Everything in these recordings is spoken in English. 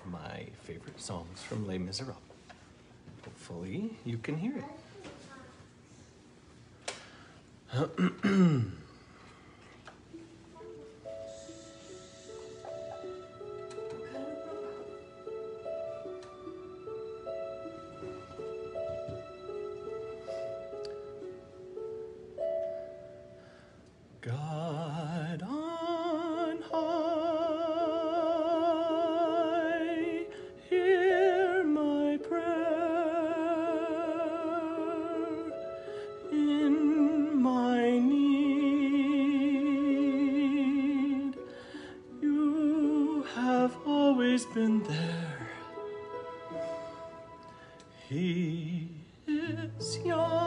my favorite songs from Les Miserables. Hopefully you can hear it. God on high, hear my prayer. In my need, you have always been there. He is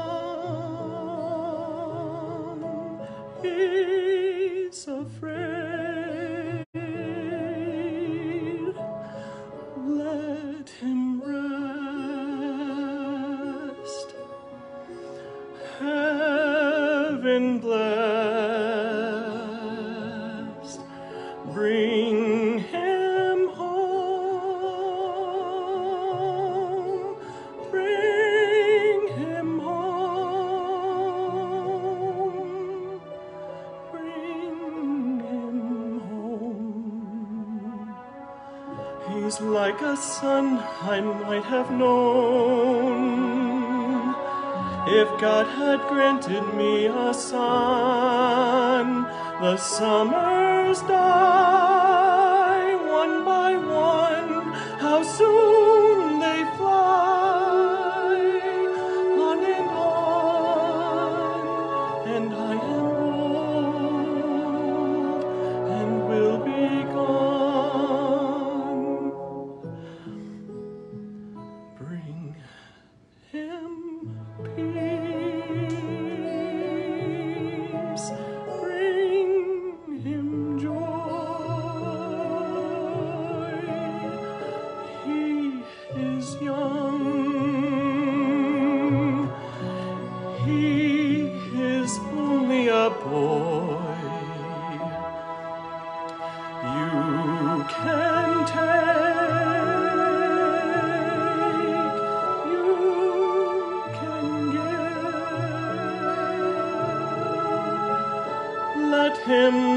young, he's afraid. Let him rest. Heaven blessed, bring him home, bring him home, bring him home. He's like a son I might have known, if God had granted me a son. The summers die one by one, how soon they fly, on and I am old and will be gone. Bring him peace, bring him joy. He is young, he is only a boy. You can take, you can give. Let him